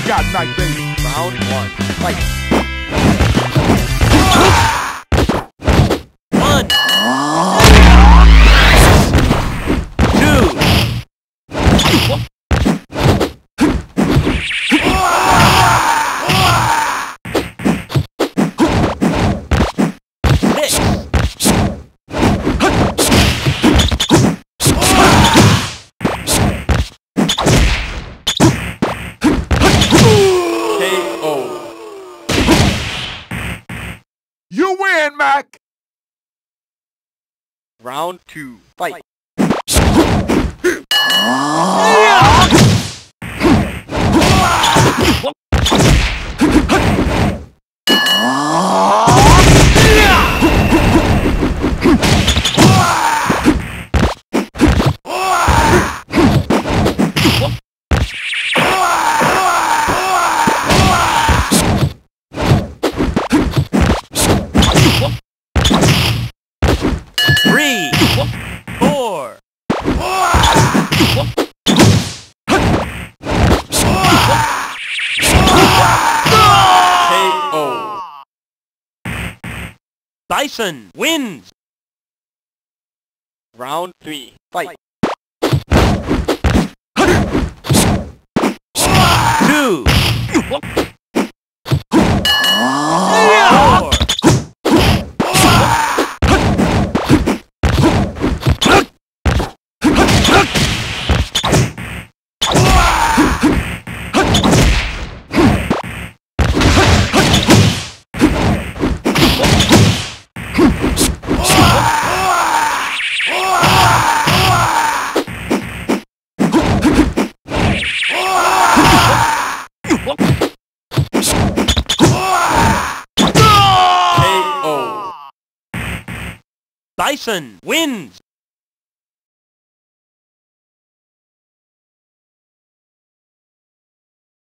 got night, baby? Round one. Fight. One. Two. You win, Mac! Round two. Fight. Three, four. KO. Tyson wins. Round three. Fight. Two. Four. KO. Tyson wins.